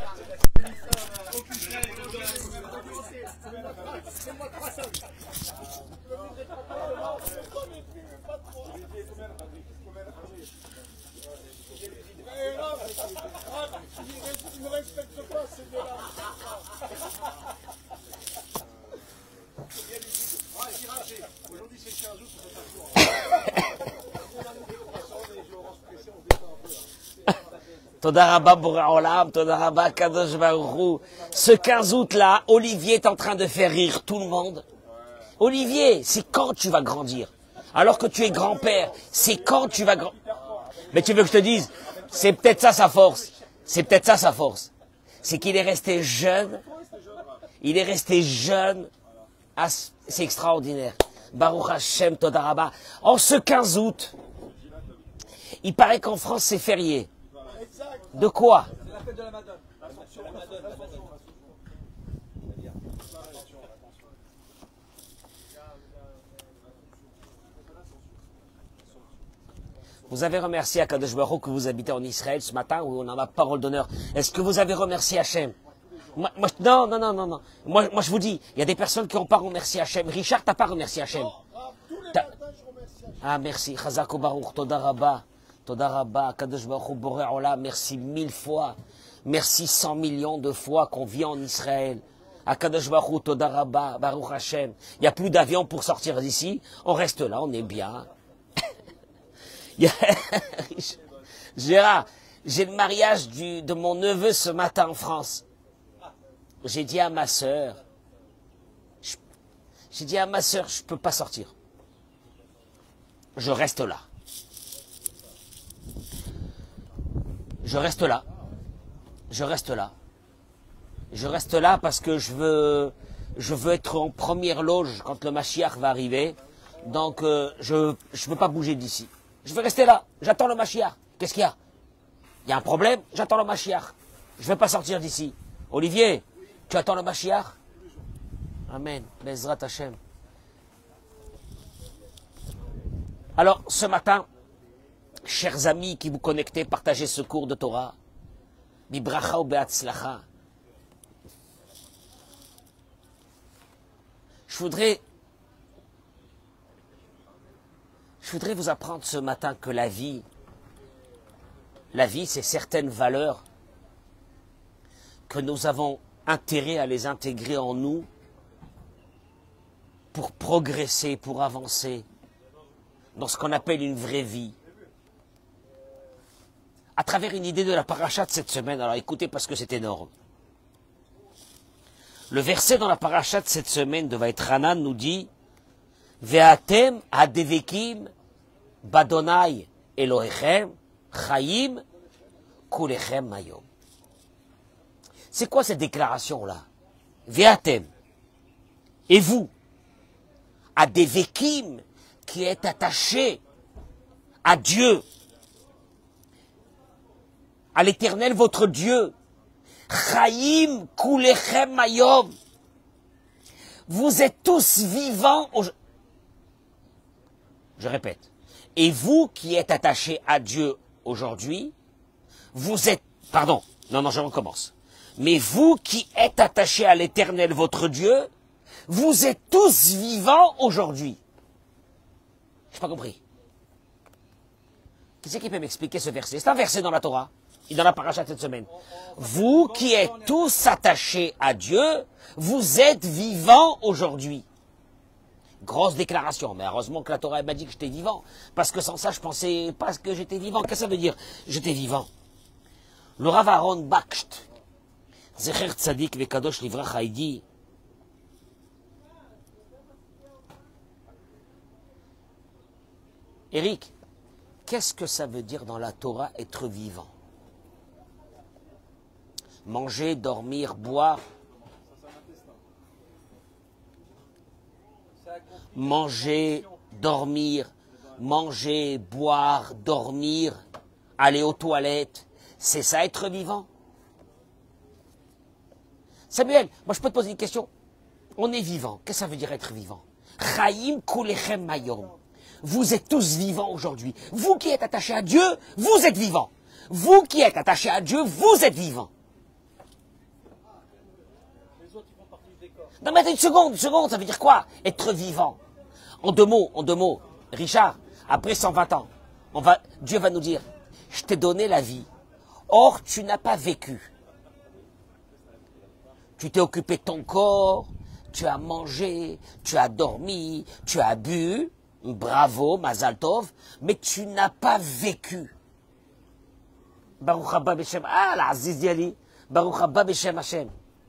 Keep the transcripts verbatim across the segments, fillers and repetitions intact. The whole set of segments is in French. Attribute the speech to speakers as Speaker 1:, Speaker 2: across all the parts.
Speaker 1: Toda Rabba Boré Olam, Toda Rabba Kadosh Baruch Hu. Ce quinze août là, Olivier est en train de faire rire tout le monde. Olivier, c'est quand tu vas grandir? Alors que tu es grand-père, c'est quand tu vas grandir? Mais tu veux que je te dise, c'est peut-être ça sa force. C'est peut-être ça sa force. C'est qu'il est resté jeune. Il est resté jeune. Ah, c'est extraordinaire. Baruch Hashem, Toda Rabba. En ce quinze août, il paraît qu'en France c'est férié. De quoi?
Speaker 2: C'est la fête de la Madone.
Speaker 1: Vous avez remercié Akadosh Baruch Hu que vous habitez en Israël ce matin où on a ma parole d'honneur. Est-ce que vous avez remercié Hachem? Moi, moi, non, non, non, non, non. Moi, moi, je vous dis, il y a des personnes qui n'ont pas remercié Hachem. Richard, t'as pas remercié Hachem? Ah, merci. Chazak Baruch, Toda Rabba. Toda Rabba, Kadosh Baruch Hu, Boré Olam, merci mille fois. Merci cent millions de fois qu'on vit en Israël. À Kadosh Baruch Hu, Toda Rabba, Baruch Hashem. Il n'y a plus d'avion pour sortir d'ici. On reste là, on est bien. Gérard, j'ai le mariage du, de mon neveu ce matin en France. J'ai dit à ma sœur, j'ai dit à ma sœur, je ne peux pas sortir. Je reste là. Je reste là. Je reste là. Je reste là parce que je veux, je veux être en première loge quand le Mashiach va arriver. Donc, euh, je ne veux pas bouger d'ici. Je vais rester là. J'attends le Mashiach. Qu'est-ce qu'il y a? Il y a un problème? J'attends le Mashiach. Je ne vais pas sortir d'ici. Olivier, tu attends le Mashiach? Amen. Bezrat Hashem. Alors, ce matin, chers amis qui vous connectez, partagez ce cours de Torah. Bibracha ou be'atzlacha. Je voudrais, je voudrais vous apprendre ce matin que la vie, la vie, c'est certaines valeurs que nous avons intérêt à les intégrer en nous pour progresser, pour avancer dans ce qu'on appelle une vraie vie. À travers une idée de la paracha de cette semaine, alors écoutez parce que c'est énorme. Le verset dans la paracha de cette semaine de Vaïtranan nous dit Ve'atem hadevekim badonai Elohechem chayim kulechem mayom. C'est quoi cette déclaration-là? Ve'atem. Et vous, hadevekim, qui est attaché à Dieu, à l'Éternel votre Dieu, Chaim kulechem mayom. Vous êtes tous vivants. Au... Je répète. Et vous qui êtes attachés à Dieu aujourd'hui, vous êtes... Pardon, non, non, je recommence. Mais vous qui êtes attachés à l'Éternel votre Dieu, vous êtes tous vivants aujourd'hui. Je n'ai pas compris. Qui c'est qui peut m'expliquer ce verset? C'est un verset dans la Torah. Et dans la paracha cette semaine. Vous qui êtes tous attachés à Dieu, vous êtes vivants aujourd'hui. Grosse déclaration, mais heureusement que la Torah m'a dit que j'étais vivant. Parce que sans ça, je pensais pas que j'étais vivant. Qu'est-ce que ça veut dire? J'étais vivant. Le Rav Aaron Bakht, Zecher Tzadik Vekadosh Livracha, il dit Eric, qu'est-ce que ça veut dire dans la Torah être vivant? Manger, dormir, boire. Manger, dormir, manger, boire, dormir, aller aux toilettes. C'est ça être vivant? Samuel, moi je peux te poser une question. On est vivant. Qu'est-ce que ça veut dire être vivant? Chaim kulechem mayom. Vous êtes tous vivants aujourd'hui. Vous qui êtes attachés à Dieu, vous êtes vivants. Vous qui êtes attachés à Dieu, vous êtes vivants. Non mais attends une seconde, une seconde, ça veut dire quoi? Être vivant. En deux mots, en deux mots, Richard, après cent vingt ans, on va, Dieu va nous dire, je t'ai donné la vie. Or, tu n'as pas vécu. Tu t'es occupé de ton corps, tu as mangé, tu as dormi, tu as bu, bravo, Mazal Tov, mais tu n'as pas vécu. Baruch haba b'shem, ah, l'Aziz Diali, Baruch haba b'shem Hashem.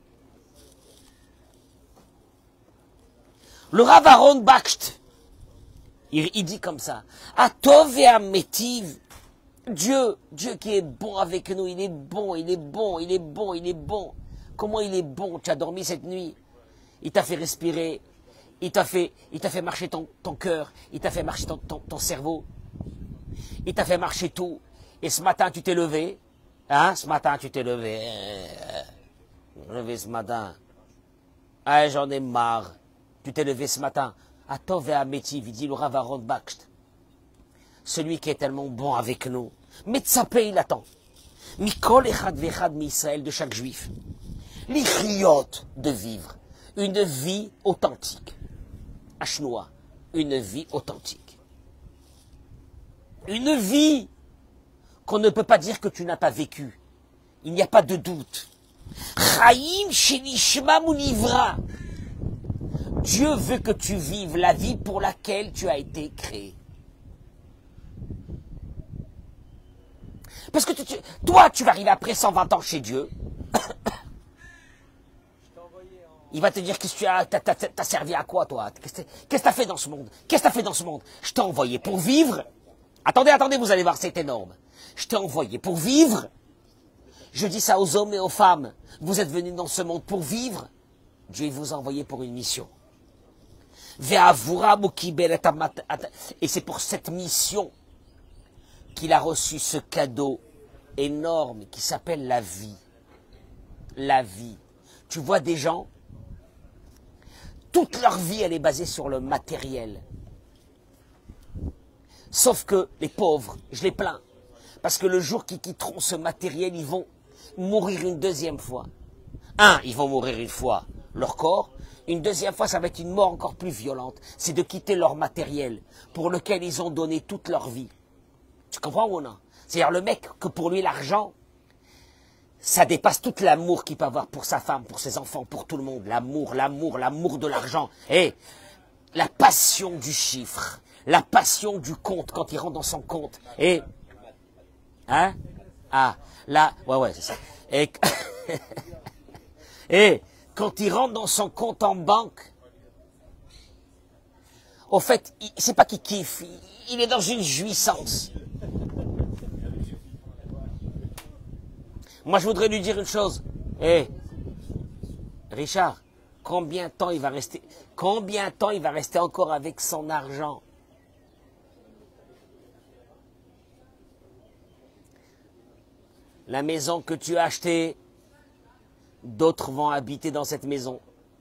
Speaker 1: Le Rav Aaron Bakht, il, il dit comme ça, Atov et Amétiv, Dieu, Dieu qui est bon avec nous, il est bon, il est bon, il est bon, il est bon. Comment il est bon? Tu as dormi cette nuit, il t'a fait respirer, il t'a fait, il t'a fait marcher ton, ton cœur, il t'a fait marcher ton, ton, ton cerveau, il t'a fait marcher tout. Et ce matin, tu t'es levé, hein? Ce matin, tu t'es levé, euh, levé ce matin. Ah, j'en ai marre. Tu t'es levé ce matin. Atov et Amétiv, il dit le Rav Aaron Bakht. Celui qui est tellement bon avec nous. Metzapé, il attend. Mikol echad vechad mi-Israël, de chaque juif. L'ichriyot, de vivre. Une vie authentique. Ashnoa, une vie authentique. Une vie qu'on ne peut pas dire que tu n'as pas vécu. Il n'y a pas de doute. Chaim shenishma munivra. Dieu veut que tu vives la vie pour laquelle tu as été créé. Parce que tu, tu, toi, tu vas arriver après cent vingt ans chez Dieu. Il va te dire, qu'est-ce que tu as, t'as, t'as, t'as servi à quoi, toi? Qu'est-ce que tu as fait dans ce monde? Qu'est-ce que tu as fait dans ce monde? Je t'ai envoyé pour vivre. Attendez, attendez, vous allez voir, c'est énorme. Je t'ai envoyé pour vivre. Je dis ça aux hommes et aux femmes. Vous êtes venus dans ce monde pour vivre. Dieu vous a envoyé pour une mission. Et c'est pour cette mission qu'il a reçu ce cadeau énorme qui s'appelle la vie. La vie. Tu vois des gens, toute leur vie, elle est basée sur le matériel. Sauf que les pauvres, je les plains. Parce que le jour qu'ils quitteront ce matériel, ils vont mourir une deuxième fois. Un, ils vont mourir une fois leur corps. Une deuxième fois, ça va être une mort encore plus violente. C'est de quitter leur matériel pour lequel ils ont donné toute leur vie. Tu comprends ou non? C'est-à-dire le mec que pour lui, l'argent, ça dépasse tout l'amour qu'il peut avoir pour sa femme, pour ses enfants, pour tout le monde. L'amour, l'amour, l'amour de l'argent. Et la passion du chiffre, la passion du compte quand il rentre dans son compte. Et, hein? Ah, là, ouais, ouais, c'est ça. Et, et quand il rentre dans son compte en banque, au fait, c'est pas qu'il kiffe, il, il est dans une jouissance. Moi, je voudrais lui dire une chose. Eh, Richard, combien de temps il va rester, combien de temps il va rester encore avec son argent? La maison que tu as achetée, d'autres vont habiter dans cette maison.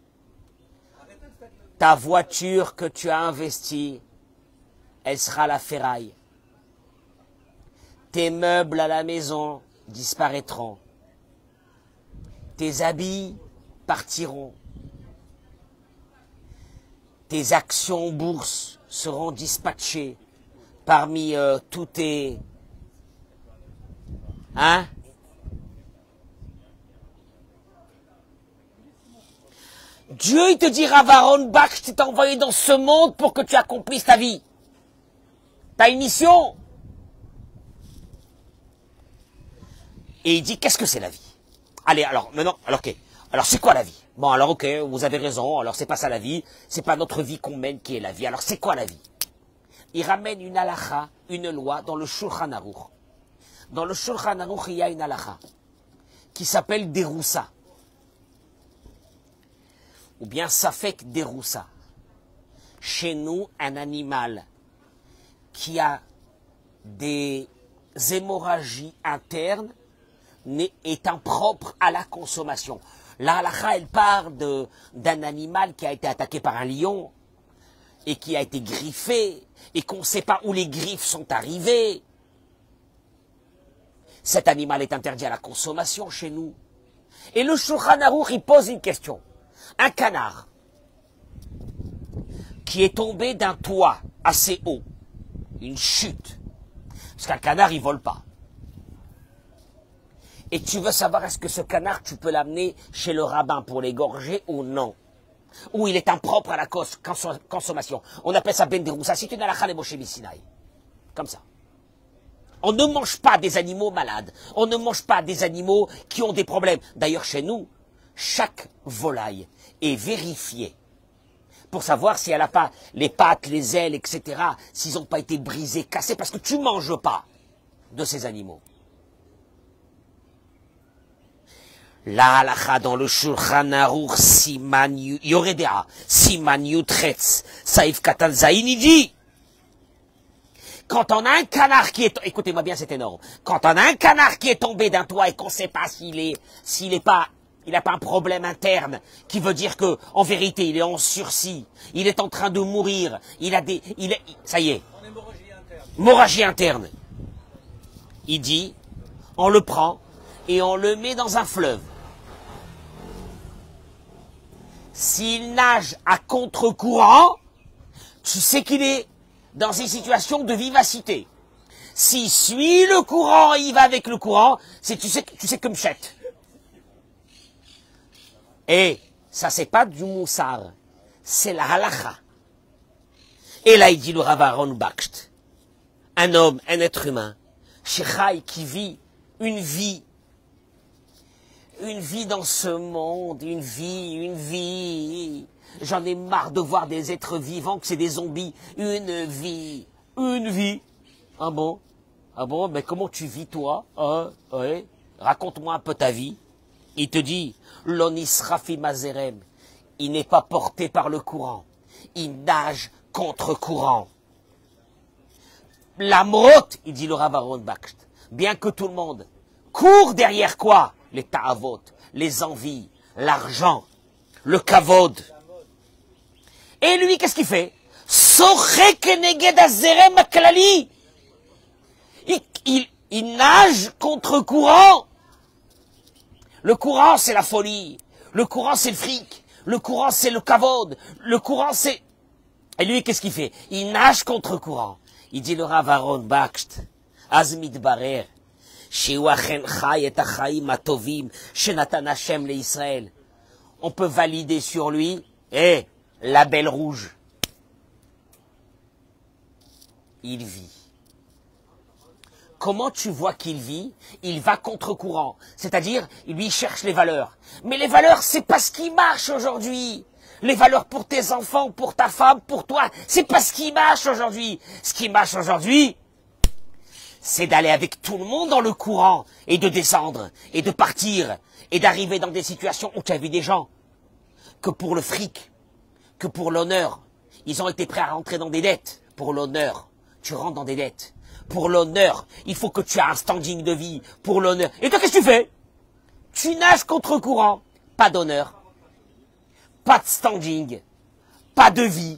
Speaker 1: Ta voiture que tu as investie, elle sera la ferraille. Tes meubles à la maison disparaîtront. Tes habits partiront. Tes actions en bourse seront dispatchées parmi euh, tous tes... Hein? Dieu, il te dit, Rav Aaron Bakht, je t'ai envoyé dans ce monde pour que tu accomplisses ta vie. Tu as une mission. Et il dit, qu'est-ce que c'est la vie? Allez, alors, maintenant, alors, ok. Alors, c'est quoi la vie? Bon, alors, ok, vous avez raison, alors c'est pas ça la vie, c'est pas notre vie qu'on mène qui est la vie. Alors, c'est quoi la vie? Il ramène une halakha, une loi, dans le Shulchan Aruch. Dans le Shulchan Aruch, il y a une halakha qui s'appelle Deroussa. Ou bien Safek Deroussa. Chez nous, un animal qui a des hémorragies internes est impropre à la consommation. La halakha, elle part de, d'un animal qui a été attaqué par un lion et qui a été griffé et qu'on ne sait pas où les griffes sont arrivées. Cet animal est interdit à la consommation chez nous. Et le Shulchan Aruch, il pose une question. Un canard qui est tombé d'un toit assez haut, une chute, parce qu'un canard, il vole pas. Et tu veux savoir est-ce que ce canard, tu peux l'amener chez le rabbin pour l'égorger ou non? Ou il est impropre à la consommation. On appelle ça ben deroussa. C'est une halakha de Moshe Sinaï. Comme ça. On ne mange pas des animaux malades. On ne mange pas des animaux qui ont des problèmes. D'ailleurs, chez nous, chaque volaille est vérifiée pour savoir si elle n'a pas les pattes, les ailes, et cetera, s'ils n'ont pas été brisés, cassés, parce que tu ne manges pas de ces animaux. La halakha dans le Shulchan Aruch Siman Yoredea, Siman Yutretz, Saïf Katan Zayin, il dit, quand on a un canard qui est, écoutez-moi bien, c'est énorme, quand on a un canard qui est tombé d'un toit et qu'on ne sait pas s'il est, s'il est pas, il n'a pas un problème interne, qui veut dire que, en vérité, il est en sursis, il est en train de mourir, il a des, il est, ça y est, hémorragie interne. Il dit, on le prend et on le met dans un fleuve. S'il nage à contre-courant, tu sais qu'il est dans une situation de vivacité. S'il suit le courant, il va avec le courant, c'est tu sais, tu sais comme chette. Et ça, c'est pas du moussar, c'est la halakha. Et là, il dit le Rav Aaron Bakht, un homme, un être humain, Shechai, qui vit une vie, une vie dans ce monde, une vie, une vie. J'en ai marre de voir des êtres vivants que c'est des zombies. Une vie, une vie. Ah bon? Ah bon? Mais comment tu vis toi? Hein? Ouais. Raconte-moi un peu ta vie. Il te dit, l'onisrafi mazerem. Il n'est pas porté par le courant. Il nage contre courant. L'amrot, il dit le Rav Aaron Bakht, bien que tout le monde court derrière quoi? Les ta'avot, les envies, l'argent, le kavod. Et lui, qu'est-ce qu'il fait? il, il, il nage contre courant. Le courant, c'est la folie. Le courant, c'est le fric. Le courant, c'est le kavod. Le courant, c'est... Et lui, qu'est-ce qu'il fait? Il nage contre courant. Il dit le Rav Aaron Bakht, Azmit Barer, on peut valider sur lui, eh, la belle rouge. Il vit. Comment tu vois qu'il vit? Il va contre courant. C'est-à-dire, lui cherche les valeurs. Mais les valeurs, c'est pas ce qui marche aujourd'hui. Les valeurs pour tes enfants, pour ta femme, pour toi, c'est pas ce qui marche aujourd'hui. Ce qui marche aujourd'hui, c'est d'aller avec tout le monde dans le courant et de descendre et de partir et d'arriver dans des situations où tu as vu des gens que pour le fric, que pour l'honneur, ils ont été prêts à rentrer dans des dettes. Pour l'honneur, tu rentres dans des dettes. Pour l'honneur, il faut que tu aies un standing de vie. Pour l'honneur. Et toi, qu'est-ce que tu fais? Tu nages contre courant. Pas d'honneur. Pas de standing. Pas de vie.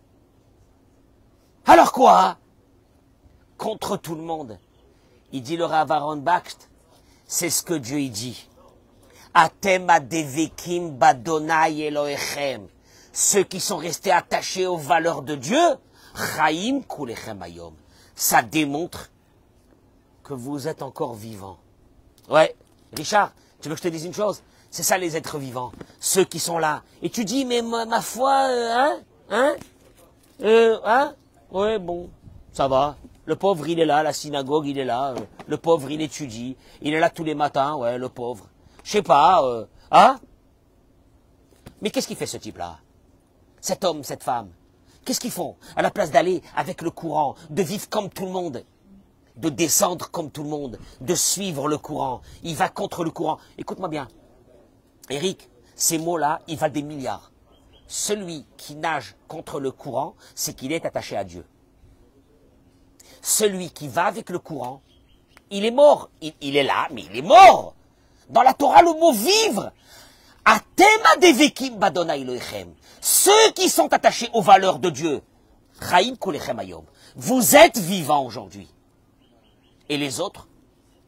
Speaker 1: Alors quoi? Contre tout le monde. Il dit le Rav Aaron Bakht, c'est ce que Dieu il dit. Atem adevekim badonai Elohechem. Ceux qui sont restés attachés aux valeurs de Dieu, chaim kulechem hayom. Ça démontre que vous êtes encore vivants. Ouais, Richard, tu veux que je te dise une chose? C'est ça les êtres vivants, ceux qui sont là. Et tu dis, mais ma, ma foi, euh, hein, hein, euh, hein, ouais, bon, ça va. Le pauvre, il est là, la synagogue, il est là. Euh, le pauvre, il étudie. Il est là tous les matins, ouais, le pauvre. Je sais pas, euh, hein? Mais qu'est-ce qu'il fait ce type-là? Cet homme, cette femme? Qu'est-ce qu'ils font? À la place d'aller avec le courant, de vivre comme tout le monde, de descendre comme tout le monde, de suivre le courant. Il va contre le courant. Écoute-moi bien. Eric, ces mots-là, ils valent des milliards. Celui qui nage contre le courant, c'est qu'il est attaché à Dieu. Celui qui va avec le courant, il est mort. Il, il est là, mais il est mort. Dans la Torah, le mot vivre. Atema devekim badonai Elohechem. Ceux qui sont attachés aux valeurs de Dieu. Chaim kulechem hayom. Vous êtes vivants aujourd'hui. Et les autres,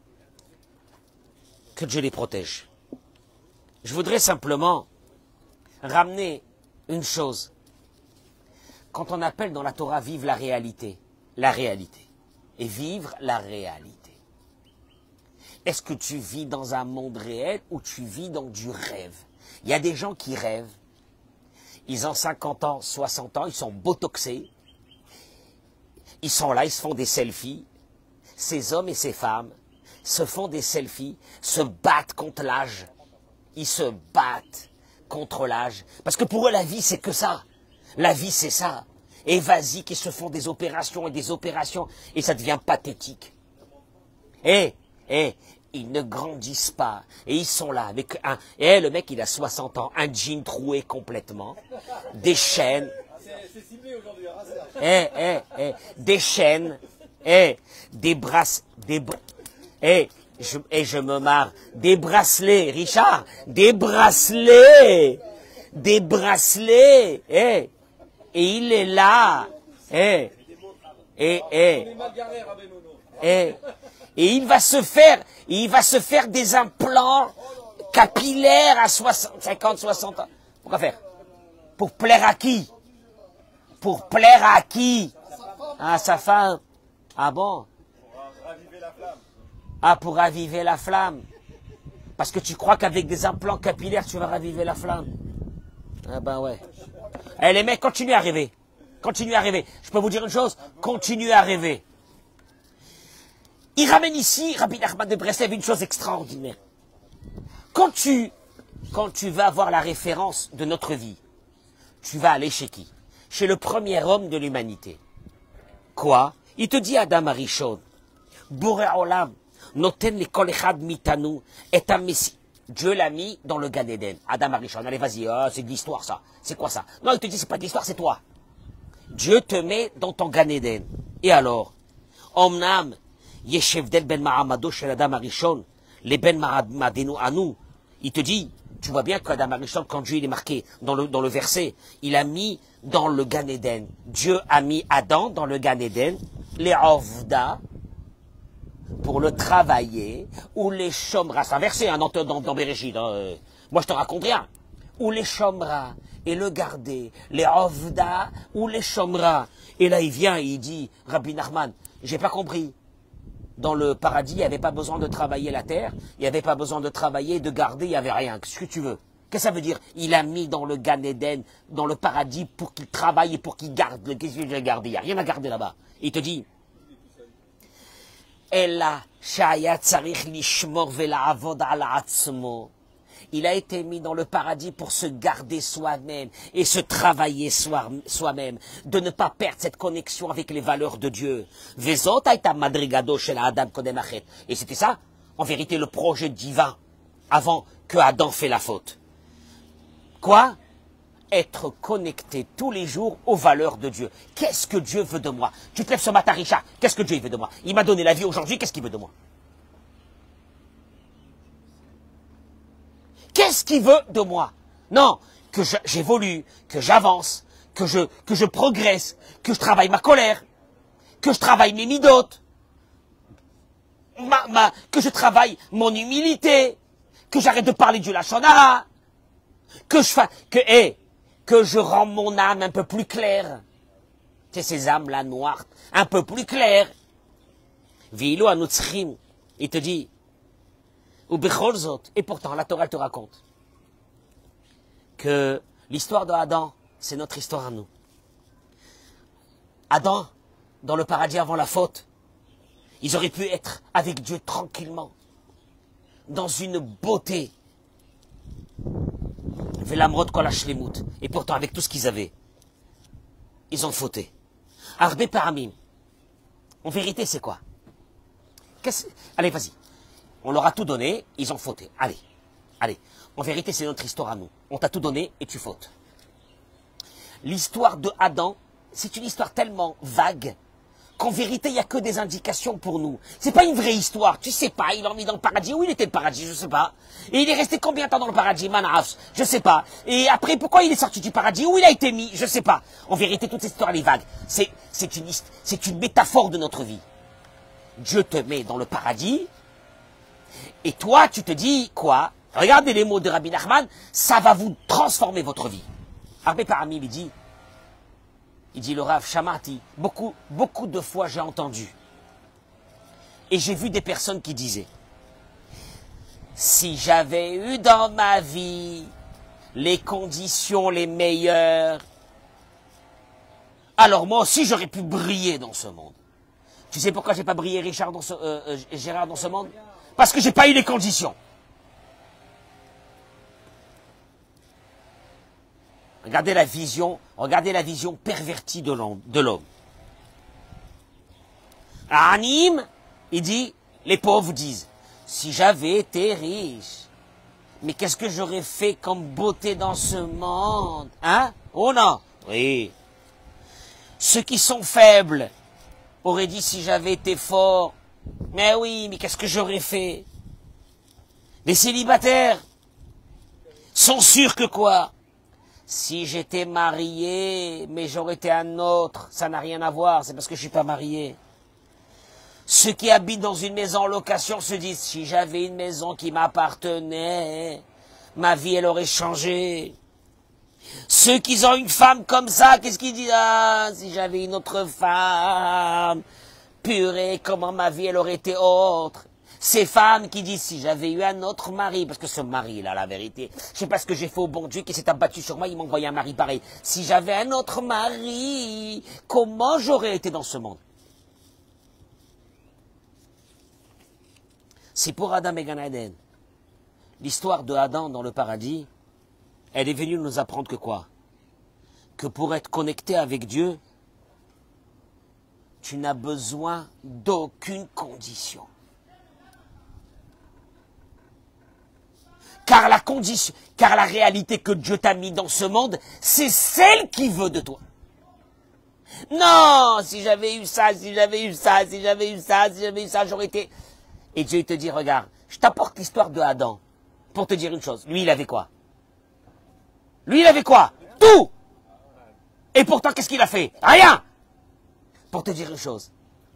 Speaker 1: que Dieu les protège. Je voudrais simplement ramener une chose. Quand on appelle dans la Torah vivre la réalité, la réalité, et vivre la réalité. Est-ce que tu vis dans un monde réel ou tu vis dans du rêve? Il y a des gens qui rêvent. Ils ont cinquante ans, soixante ans, ils sont botoxés. Ils sont là, ils se font des selfies. Ces hommes et ces femmes se font des selfies, se battent contre l'âge. Ils se battent contre l'âge. Parce que pour eux, la vie, c'est que ça. La vie, c'est ça. Et vas-y, qu'ils se font des opérations et des opérations. Et ça devient pathétique. Eh, eh, ils ne grandissent pas. Et ils sont là avec un... Eh, le mec, il a soixante ans, un jean troué complètement, des chaînes. C'est ciblé aujourd'hui. Eh, eh, eh, des chaînes, eh, des brasses, des... Eh, je, eh, je me marre. Des bracelets, Richard, des bracelets, des bracelets, eh. Et il est là, eh, eh, eh, eh. Et il va se faire, il va se faire des implants capillaires à soixante, cinquante, soixante ans. Pourquoi faire? Pour plaire à qui? Pour plaire à qui? À sa femme. Ah bon? Ah, pour raviver la flamme. Parce que tu crois qu'avec des implants capillaires, tu vas raviver la flamme. Ah ben ouais. Eh les mecs, continuez à rêver. Continuez à rêver. Je peux vous dire une chose? Continuez à rêver. Il ramène ici, Rabbi Nachman de Breslev, une chose extraordinaire. Quand tu, quand tu vas avoir la référence de notre vie, tu vas aller chez qui? Chez le premier homme de l'humanité. Quoi? Il te dit Adam Arishon, Boré Olam, Noten le kol echad mitanu, et un messie. Dieu l'a mis dans le Gan Eden. Adam Arishon, allez vas-y, oh, c'est de l'histoire ça. C'est quoi ça? Non, il te dit c'est pas de l'histoire, c'est toi. Dieu te met dans ton Gan Eden. Et alors, Omnam, Yeshevdel ben Mahamado shel Adam Arishon, les ben Mahamadenu Anu, il te dit, tu vois bien qu'Adam Arishon, quand Dieu il est marqué dans le, dans le verset, il a mis dans le Gan Eden. Dieu a mis Adam dans le Gan Eden, les Ovda, pour le travailler, ou les chomra, c'est un verset hein, dans, dans, dans Bereshit, hein, euh, moi je te raconte rien, ou les chomra, et le garder, les ovda, ou les chomra, et là il vient et il dit, Rabbi Nachman, j'ai pas compris, dans le paradis il n'y avait pas besoin de travailler la terre, il n'y avait pas besoin de travailler, de garder, il n'y avait rien, qu'est-ce que tu veux? Qu'est-ce que ça veut dire? Il a mis dans le Gan Eden, dans le paradis, pour qu'il travaille et pour qu'il garde, qu'est-ce qu'il a gardé? Il n'y a rien à garder là-bas, il te dit, il a été mis dans le paradis pour se garder soi-même et se travailler soi-même, de ne pas perdre cette connexion avec les valeurs de Dieu. Et c'était ça, en vérité, le projet divin avant que Adam fait la faute. Quoi? Être connecté tous les jours aux valeurs de Dieu. Qu'est-ce que Dieu veut de moi? Tu te lèves ce matin, Richard, qu'est-ce que Dieu veut de moi? Il m'a donné la vie aujourd'hui, qu'est-ce qu'il veut de moi? Qu'est-ce qu'il veut de moi? Non, que j'évolue, que j'avance, que je, que je progresse, que je travaille ma colère, que je travaille mes midotes, ma, ma, que je travaille mon humilité, que j'arrête de parler du Lachon Hara, que je fasse, que, hé, hey, que je rends mon âme un peu plus claire. C'est ces âmes-là noires, un peu plus claires. Vilo anutzrim, il te dit, ou becholzot, et pourtant la Torah te raconte que l'histoire de Adam, c'est notre histoire à nous. Adam, dans le paradis avant la faute, ils auraient pu être avec Dieu tranquillement, dans une beauté. Et pourtant, avec tout ce qu'ils avaient, ils ont fauté. Arbe paramim. En vérité, c'est quoi? Allez, vas-y. On leur a tout donné, ils ont fauté. Allez, allez. En vérité, c'est notre histoire à nous. On t'a tout donné et tu fautes. L'histoire de Adam, c'est une histoire tellement vague qu'en vérité, il n'y a que des indications pour nous. C'est pas une vraie histoire. Tu sais pas, il l'a mis dans le paradis. Où il était le paradis? Je sais pas. Et il est resté combien de temps dans le paradis? Manaf, je sais pas. Et après, pourquoi il est sorti du paradis? Où il a été mis? Je sais pas. En vérité, toute cette histoire, elle est vague. C'est, c'est une, c'est une métaphore de notre vie. Dieu te met dans le paradis. Et toi, tu te dis, quoi? Regardez les mots de Rabbi Nachman, ça va vous transformer votre vie. Rabbi Paramim, il dit, il dit le Rav Shamati, beaucoup, beaucoup de fois j'ai entendu, et j'ai vu des personnes qui disaient, si j'avais eu dans ma vie les conditions les meilleures, alors moi aussi j'aurais pu briller dans ce monde. Tu sais pourquoi j'ai pas brillé Richard dans ce, euh, euh, Gérard dans ce monde? Parce que j'ai pas eu les conditions. Regardez la vision, regardez la vision pervertie de l'homme. À Nîmes, il dit, les pauvres disent, si j'avais été riche, mais qu'est-ce que j'aurais fait comme beauté dans ce monde? Hein? Oh non? Oui. Ceux qui sont faibles auraient dit, si j'avais été fort, mais oui, mais qu'est-ce que j'aurais fait? Les célibataires sont sûrs que quoi? Si j'étais marié, mais j'aurais été un autre, ça n'a rien à voir, c'est parce que je suis pas marié. Ceux qui habitent dans une maison en location se disent, si j'avais une maison qui m'appartenait, ma vie elle aurait changé. Ceux qui ont une femme comme ça, qu'est-ce qu'ils disent? Ah, si j'avais une autre femme, purée, comment ma vie elle aurait été autre. Ces femmes qui disent, si j'avais eu un autre mari, parce que ce mari-là, la vérité, je sais pas ce que j'ai fait au bon Dieu qui s'est abattu sur moi, il m'a envoyé un mari pareil. Si j'avais un autre mari, comment j'aurais été dans ce monde? C'est pour Adam et Gan Eden. L'histoire de Adam dans le paradis, elle est venue nous apprendre que quoi? Que pour être connecté avec Dieu, tu n'as besoin d'aucune condition. Car la condition, car la réalité que Dieu t'a mis dans ce monde, c'est celle qu'il veut de toi. Non, si j'avais eu ça, si j'avais eu ça, si j'avais eu ça, si j'avais eu ça, j'aurais été... Et Dieu te dit, regarde, je t'apporte l'histoire de Adam pour te dire une chose. Lui, il avait quoi? Lui, il avait quoi? Tout! Et pourtant, qu'est-ce qu'il a fait? Rien! Pour te dire une chose.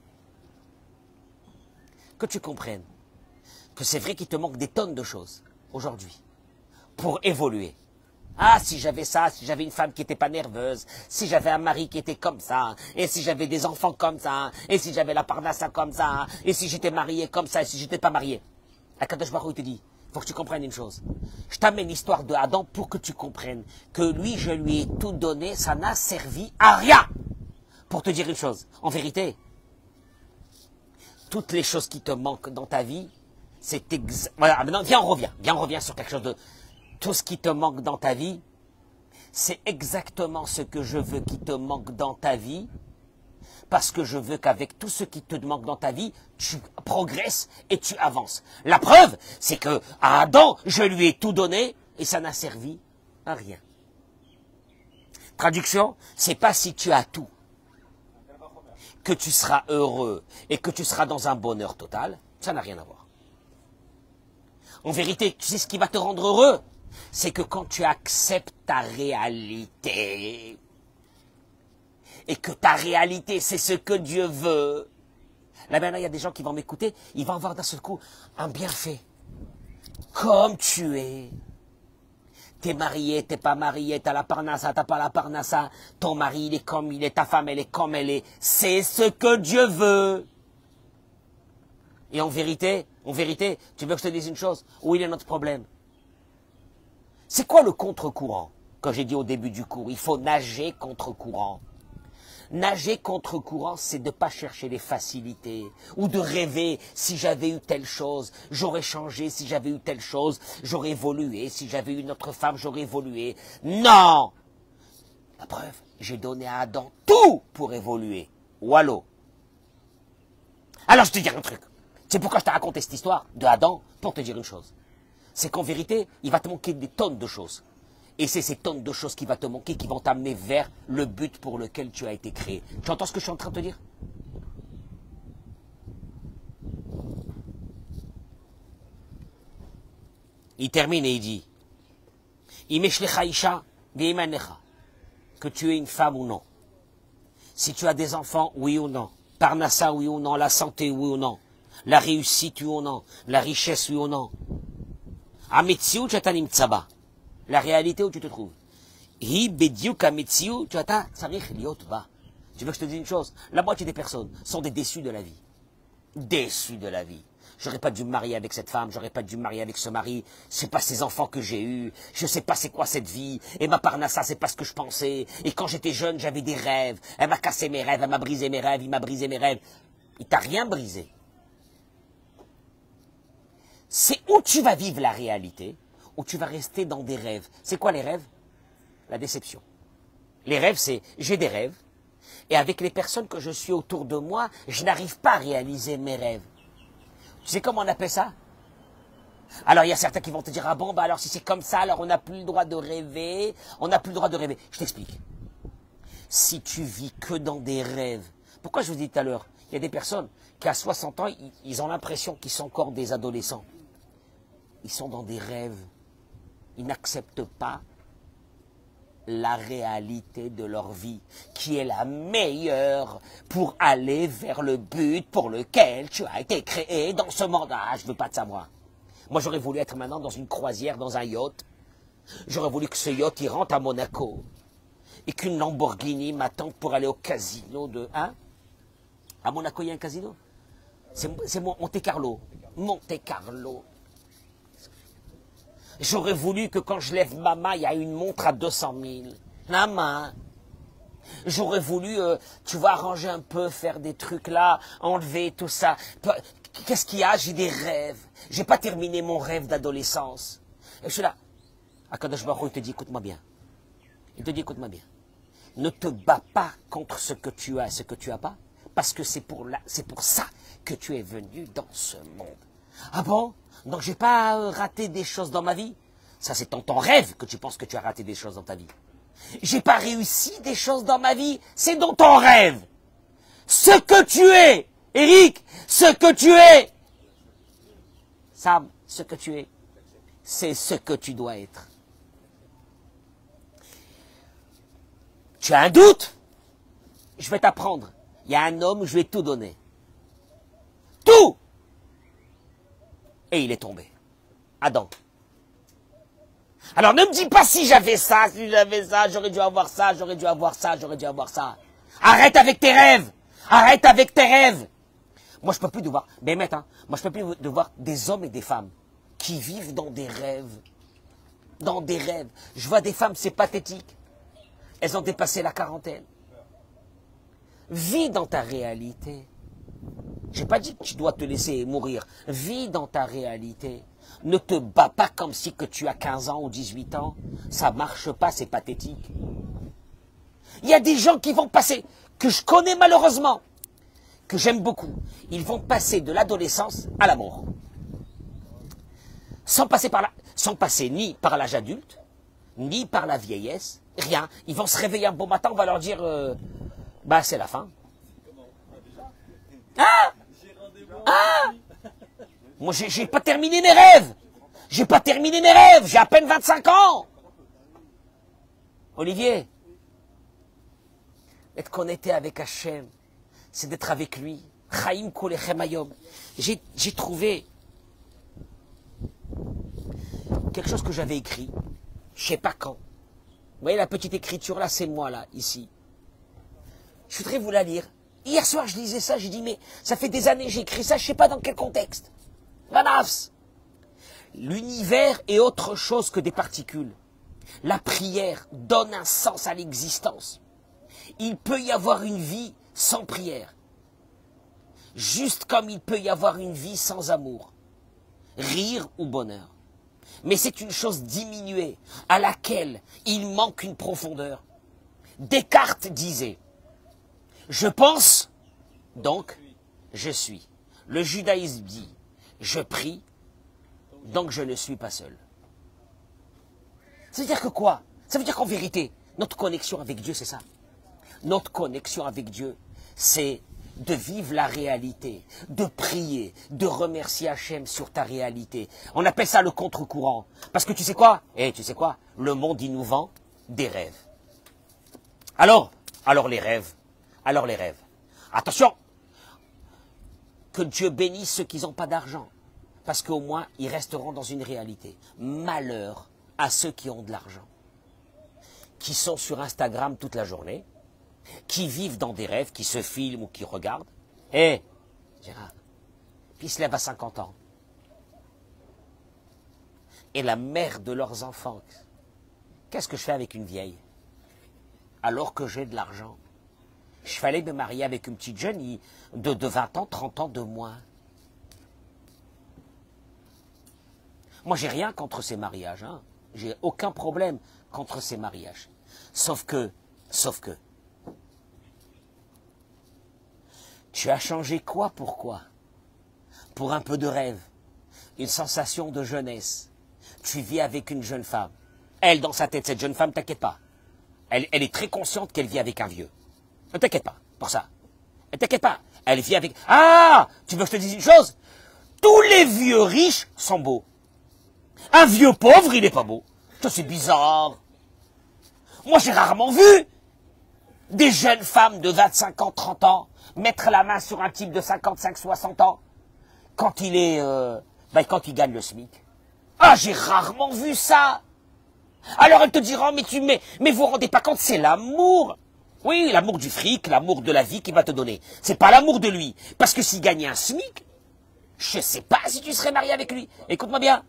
Speaker 1: Que tu comprennes que c'est vrai qu'il te manque des tonnes de choses aujourd'hui pour évoluer. Ah, si j'avais ça, si j'avais une femme qui n'était pas nerveuse, si j'avais un mari qui était comme ça, et si j'avais des enfants comme ça, et si j'avais la parnassa comme ça, et si j'étais marié comme ça, et si j'étais pas marié. Akadosh Baruch Hu, il te dit, il faut que tu comprennes une chose. Je t'amène l'histoire de Adam pour que tu comprennes que lui, je lui ai tout donné, ça n'a servi à rien. Pour te dire une chose, en vérité, toutes les choses qui te manquent dans ta vie, c'est exact. Voilà, maintenant, viens, on revient, viens, on revient sur quelque chose de... Tout ce qui te manque dans ta vie, c'est exactement ce que je veux qui te manque dans ta vie, parce que je veux qu'avec tout ce qui te manque dans ta vie, tu progresses et tu avances. La preuve, c'est que à Adam, je lui ai tout donné et ça n'a servi à rien. Traduction, c'est pas si tu as tout que tu seras heureux et que tu seras dans un bonheur total, ça n'a rien à voir. En vérité, tu sais ce qui va te rendre heureux? C'est que quand tu acceptes ta réalité, et que ta réalité, c'est ce que Dieu veut, là maintenant, il y a des gens qui vont m'écouter, ils vont avoir d'un seul coup un bienfait. Comme tu es. T'es marié, t'es pas marié, t'as la parnassa, t'as pas la parnassa, ton mari, il est comme il est, ta femme, elle est comme elle est. C'est ce que Dieu veut. Et en vérité, en vérité, tu veux que je te dise une chose? Où il est notre problème? C'est quoi le contre-courant? Quand j'ai dit au début du cours, il faut nager contre-courant. Nager contre-courant, c'est de ne pas chercher les facilités, ou de rêver, si j'avais eu telle chose, j'aurais changé, si j'avais eu telle chose, j'aurais évolué, si j'avais eu une autre femme, j'aurais évolué. Non! La preuve, j'ai donné à Adam tout pour évoluer. Wallo. Alors je te dis un truc. C'est pourquoi je t'ai raconté cette histoire de Adam, pour te dire une chose. C'est qu'en vérité, il va te manquer des tonnes de choses. Et c'est ces tonnes de choses qui vont te manquer, qui vont t'amener vers le but pour lequel tu as été créé. Tu entends ce que je suis en train de te dire? Il termine et il dit, que tu es une femme ou non. Si tu as des enfants, oui ou non. Parnassa, oui ou non. La santé, oui ou non. La réussite, oui ou non. La richesse, oui ou non. Ametziut, tu as nimtzaba. La réalité où tu te trouves. Hi bediuk ametziut, tu as tzarich liot ba. Tu veux que je te dise une chose? La moitié des personnes sont des déçus de la vie. Déçus de la vie. J'aurais pas dû me marier avec cette femme, j'aurais pas dû me marier avec ce mari, c'est pas ces enfants que j'ai eus, je sais pas c'est quoi cette vie, et ma parnassa c'est pas ce que je pensais, et quand j'étais jeune j'avais des rêves, elle m'a cassé mes rêves, elle m'a brisé mes rêves, il m'a brisé mes rêves. Il t'a rien brisé. C'est où tu vas vivre la réalité, où tu vas rester dans des rêves. C'est quoi les rêves? La déception. Les rêves c'est, j'ai des rêves, et avec les personnes que je suis autour de moi, je n'arrive pas à réaliser mes rêves. Tu sais comment on appelle ça? Alors il y a certains qui vont te dire, ah bon, bah alors si c'est comme ça, alors on n'a plus le droit de rêver, on n'a plus le droit de rêver. Je t'explique. Si tu vis que dans des rêves, pourquoi je vous dis tout à l'heure, il y a des personnes qui à soixante ans, ils, ils ont l'impression qu'ils sont encore des adolescents. Ils sont dans des rêves. Ils n'acceptent pas la réalité de leur vie, qui est la meilleure pour aller vers le but pour lequel tu as été créé dans ce monde. Ah, je veux pas de savoir. Moi, j'aurais voulu être maintenant dans une croisière, dans un yacht. J'aurais voulu que ce yacht, il rentre à Monaco. Et qu'une Lamborghini m'attende pour aller au casino de... Hein? À Monaco, il y a un casino? C'est Monte Carlo. Monte Carlo. J'aurais voulu que quand je lève ma main, il y a une montre à deux cent mille. La main. J'aurais voulu, euh, tu vois, arranger un peu, faire des trucs là, enlever tout ça. Qu'est-ce qu'il y a? J'ai des rêves. J'ai pas terminé mon rêve d'adolescence. Et je suis là. Akadosh Baruch Hu, il te dit, écoute-moi bien. Il te dit, écoute-moi bien. Ne te bats pas contre ce que tu as et ce que tu as pas, parce que c'est pour, la, c'est pour ça que tu es venu dans ce monde. Ah bon? Donc j'ai pas raté des choses dans ma vie? Ça c'est dans ton rêve que tu penses que tu as raté des choses dans ta vie. J'ai pas réussi des choses dans ma vie? C'est dans ton rêve. Ce que tu es, Eric, ce que tu es, Sam, ce que tu es, c'est ce que tu dois être. Tu as un doute? Je vais t'apprendre. Il y a un homme, je vais tout donner. Tout! Et il est tombé. Adam. Alors ne me dis pas si j'avais ça, si j'avais ça, j'aurais dû avoir ça, j'aurais dû avoir ça, j'aurais dû avoir ça. Arrête avec tes rêves. Arrête avec tes rêves. Moi je peux plus devoir, mais hein, moi je peux plus devoir des hommes et des femmes qui vivent dans des rêves. Dans des rêves. Je vois des femmes, c'est pathétique. Elles ont dépassé la quarantaine. Vis dans ta réalité. J'ai pas dit que tu dois te laisser mourir. Vis dans ta réalité. Ne te bats pas comme si que tu as quinze ans ou dix-huit ans. Ça marche pas, c'est pathétique. Il y a des gens qui vont passer, que je connais malheureusement, que j'aime beaucoup. Ils vont passer de l'adolescence à la mort. Sans passer par la, sans passer ni par l'âge adulte, ni par la vieillesse, rien. Ils vont se réveiller un beau matin, on va leur dire, euh, bah c'est la fin. Ah! Ah! Moi, j'ai pas terminé mes rêves. J'ai pas terminé mes rêves. J'ai à peine vingt-cinq ans. Olivier, être connecté avec Hachem, c'est d'être avec lui. Chaim kolechem hayom. J'ai trouvé quelque chose que j'avais écrit, je sais pas quand. Vous voyez la petite écriture là, c'est moi là, ici. Je voudrais vous la lire. Hier soir, je lisais ça, j'ai dit, mais ça fait des années que j'ai écrit ça, je sais pas dans quel contexte. Manafs. L'univers est autre chose que des particules. La prière donne un sens à l'existence. Il peut y avoir une vie sans prière. Juste comme il peut y avoir une vie sans amour. Rire ou bonheur. Mais c'est une chose diminuée, à laquelle il manque une profondeur. Descartes disait, je pense, donc je suis. Le judaïsme dit, je prie, donc je ne suis pas seul. Ça veut dire que quoi? Ça veut dire qu'en vérité, notre connexion avec Dieu, c'est ça. Notre connexion avec Dieu, c'est de vivre la réalité, de prier, de remercier Hachem sur ta réalité. On appelle ça le contre-courant. Parce que tu sais quoi? Eh, tu sais quoi? Le monde, il nous vend des rêves. Alors, alors les rêves, alors les rêves. Attention, que Dieu bénisse ceux qui n'ont pas d'argent. Parce qu'au moins, ils resteront dans une réalité. Malheur à ceux qui ont de l'argent, qui sont sur Instagram toute la journée, qui vivent dans des rêves, qui se filment ou qui regardent. Eh, Gérard, puis ils se lèvent à cinquante ans. Et la mère de leurs enfants, qu'est-ce que je fais avec une vieille? Alors que j'ai de l'argent. Je fallait me marier avec une petite jeune de, de vingt ans, trente ans de moins. Moi, j'ai rien contre ces mariages. Hein. J'ai aucun problème contre ces mariages. Sauf que, sauf que, tu as changé quoi, pourquoi? Pour un peu de rêve, une sensation de jeunesse. Tu vis avec une jeune femme. Elle, dans sa tête, cette jeune femme, t'inquiète pas. Elle, elle est très consciente qu'elle vit avec un vieux. Ne t'inquiète pas pour ça. Ne t'inquiète pas. Elle vit avec... Ah! Tu veux que je te dise une chose? Tous les vieux riches sont beaux. Un vieux pauvre, il n'est pas beau. Ça, c'est bizarre. Moi, j'ai rarement vu des jeunes femmes de vingt-cinq ans, trente ans mettre la main sur un type de cinquante-cinq, soixante ans quand il est... Euh, ben, quand il gagne le SMIC. Ah, j'ai rarement vu ça. Alors elle te dira, mais tu mais, mais vous vous rendez pas compte, c'est l'amour. Oui, l'amour du fric, l'amour de la vie qu'il va te donner. C'est pas l'amour de lui. Parce que s'il gagnait un SMIC, je sais pas si tu serais marié avec lui. Écoute-moi bien.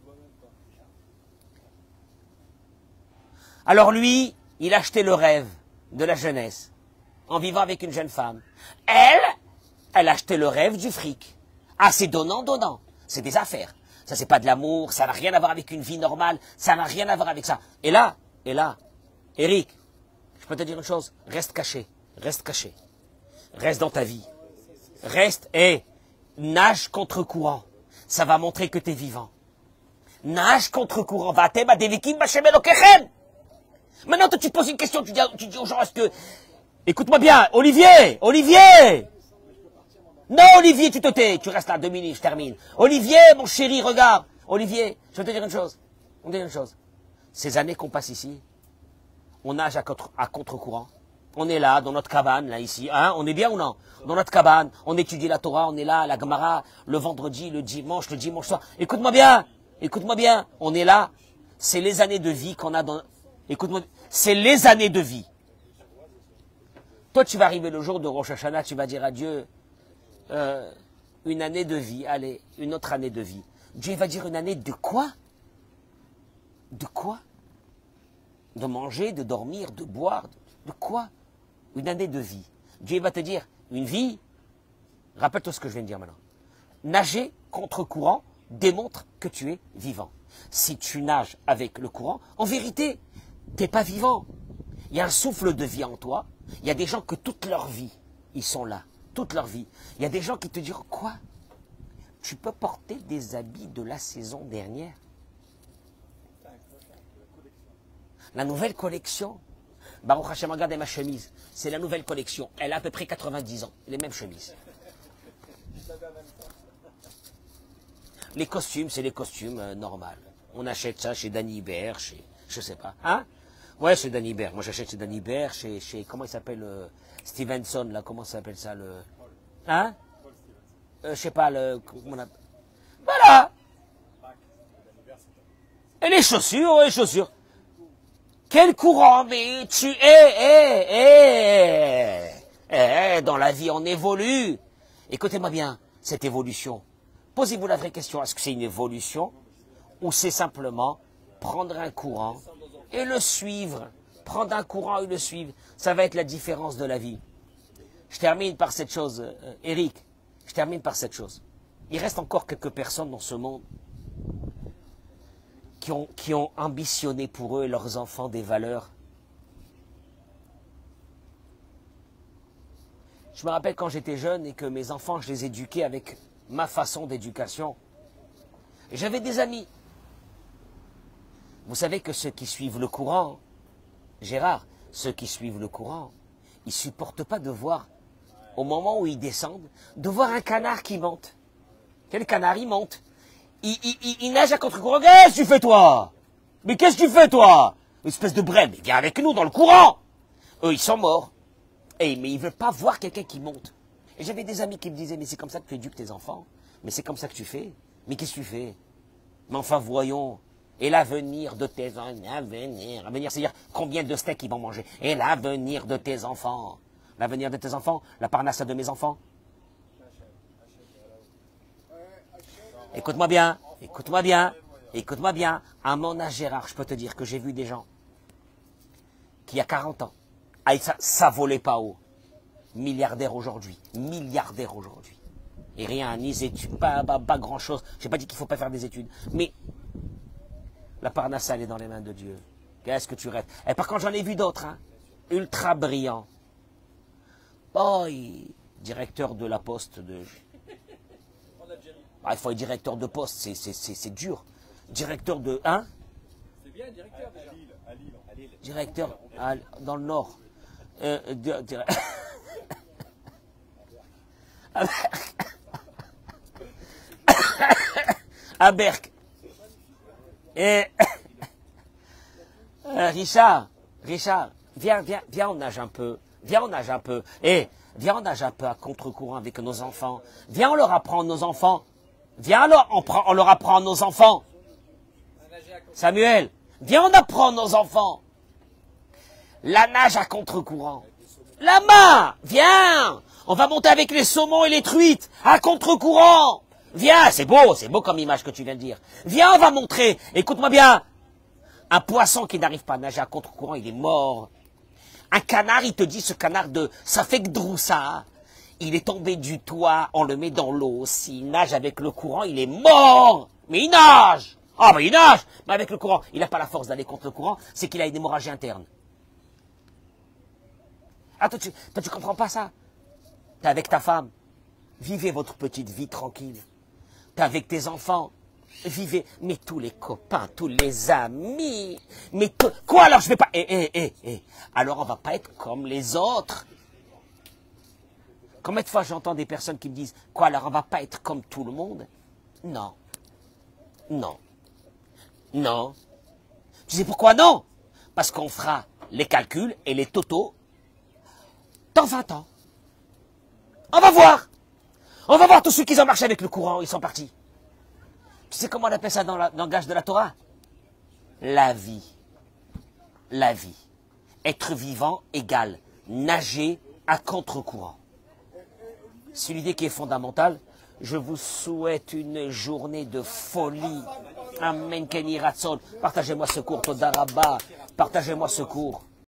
Speaker 1: Alors lui, il a acheté le rêve de la jeunesse en vivant avec une jeune femme. Elle, elle a acheté le rêve du fric. Ah, c'est donnant, donnant. C'est des affaires. Ça, c'est pas de l'amour, ça n'a rien à voir avec une vie normale, ça n'a rien à voir avec ça. Et là, et là, Eric, je peux te dire une chose, reste caché, reste caché, reste dans ta vie, reste, et nage contre courant, ça va montrer que tu es vivant. Nage contre courant, va t'aimer des vikim, Maintenant, tu poses une question, tu dis, tu dis aux gens, est-ce que, écoute-moi bien, Olivier, Olivier, non, Olivier, tu te tais, tu restes là, deux minutes, je termine. Olivier, mon chéri, regarde. Olivier, je vais te dire une chose. On dit une chose. Ces années qu'on passe ici, on nage à, contre, à contre-courant. On est là, dans notre cabane, là, ici. Hein, on est bien ou non? Dans notre cabane, on étudie la Torah, on est là, la Gemara, le vendredi, le dimanche, le dimanche soir. Écoute-moi bien, écoute-moi bien, on est là. C'est les années de vie qu'on a dans... Écoute-moi, c'est les années de vie. Toi, tu vas arriver le jour de Rosh Hashanah, tu vas dire à Dieu... Euh, une année de vie, allez, une autre année de vie. Dieu va dire une année de quoi? De quoi? De manger, de dormir, de boire, de, de quoi? Une année de vie. Dieu va te dire une vie. Rappelle-toi ce que je viens de dire maintenant. Nager contre courant démontre que tu es vivant. Si tu nages avec le courant, en vérité, tu n'es pas vivant. Il y a un souffle de vie en toi. Il y a des gens que toute leur vie, ils sont là. Toute leur vie. Il y a des gens qui te diront, quoi? Tu peux porter des habits de la saison dernière? La nouvelle collection. Baruch Hashem, regardez ma chemise. C'est la nouvelle collection. Elle a à peu près quatre-vingt-dix ans. Les mêmes chemises. Les costumes, c'est les costumes euh, normaux. On achète ça chez Danny Hibert, chez... Je sais pas. Hein? Ouais, chez Danny Hibert. Moi, j'achète chez Danny Hibert, chez, chez... Comment il s'appelle euh, Stevenson, là, comment ça s'appelle ça, le... Hein? Euh, je sais pas, le... Comment on a... Voilà! Et les chaussures, les chaussures. Quel courant, mais tu es, eh, eh, eh, dans la vie, on évolue. Écoutez-moi bien, cette évolution. Posez-vous la vraie question, est-ce que c'est une évolution ou c'est simplement prendre un courant et le suivre? Prendre un courant et le suivre, ça va être la différence de la vie. Je termine par cette chose, euh, Eric, je termine par cette chose. Il reste encore quelques personnes dans ce monde qui ont, qui ont ambitionné pour eux et leurs enfants des valeurs. Je me rappelle quand j'étais jeune et que mes enfants, je les éduquais avec ma façon d'éducation. Et j'avais des amis. Vous savez que ceux qui suivent le courant, Gérard, ceux qui suivent le courant, ils ne supportent pas de voir, au moment où ils descendent, de voir un canard qui monte. Quel canard, il monte. Il, il, il, il nage à contre-courant. Qu'est-ce que tu fais, toi? Mais qu'est-ce que tu fais, toi? Une espèce de brème. Mais viens avec nous dans le courant. Eux, ils sont morts. Et, mais ils ne veulent pas voir quelqu'un qui monte. Et j'avais des amis qui me disaient, mais c'est comme ça que tu éduques tes enfants. Mais c'est comme ça que tu fais. Mais qu'est-ce que tu fais? Mais enfin, voyons. Et l'avenir de tes enfants, l'avenir, l'avenir, c'est-à-dire combien de steaks ils vont manger. Et l'avenir de tes enfants. L'avenir de tes enfants, la parnassa de mes enfants. Écoute-moi bien, écoute-moi bien, écoute-moi bien. À mon âge, Gérard, je peux te dire que j'ai vu des gens qui, il y a quarante ans, ah, ça, ça volait pas haut. Milliardaires aujourd'hui, milliardaires aujourd'hui. Et rien, ni études, pas, pas, pas grand-chose. J'ai pas dit qu'il faut pas faire des études, mais la parnassa, elle est dans les mains de Dieu. Qu'est-ce que tu rêves? Et par contre, j'en ai vu d'autres, hein, ultra brillants. Oh, il... directeur de la poste de... Ah, il faut être directeur de poste, c'est dur. Directeur de... Hein? C'est bien, directeur déjà. À Lille, à Lille. Directeur à, dans le Nord. Euh, di, di... à Berck. Et... euh, Richard, Richard, viens, viens, viens, on nage un peu. Viens, on nage un peu. Et viens, on nage un peu à contre-courant avec nos enfants. Viens, on leur apprend nos enfants. Viens, alors, on, prend, on leur apprend nos enfants. Samuel, viens, on apprend nos enfants. La nage à contre-courant. La main, viens. On va monter avec les saumons et les truites à contre-courant. Viens, c'est beau, c'est beau comme image que tu viens de dire. Viens, on va montrer. Écoute-moi bien. Un poisson qui n'arrive pas à nager à contre-courant, il est mort. Un canard, il te dit, ce canard de Safek Droussa, il est tombé du toit, on le met dans l'eau. S'il nage avec le courant, il est mort. Mais il nage. Ah, mais il nage. Mais avec le courant, il n'a pas la force d'aller contre le courant, c'est qu'il a une hémorragie interne. Ah, toi, tu, toi, tu comprends pas ça? T'es avec ta femme. Vivez votre petite vie tranquille. T'es avec tes enfants. Vivez, mais tous les copains, tous les amis, mais tout, quoi alors je vais pas, eh, eh, eh, eh, alors on va pas être comme les autres. Combien de fois j'entends des personnes qui me disent, quoi alors on va pas être comme tout le monde? Non, non, non. Tu sais pourquoi non? Parce qu'on fera les calculs et les totaux dans vingt ans. On va voir, on va voir tous ceux qui ont marché avec le courant, ils sont partis. Tu sais comment on appelle ça dans le langage de la Torah? La vie. La vie. Être vivant égale nager à contre-courant. C'est l'idée qui est fondamentale. Je vous souhaite une journée de folie. Amen, Kenny Ratson. Partagez-moi ce cours, Toda Rabba. Partagez-moi ce cours.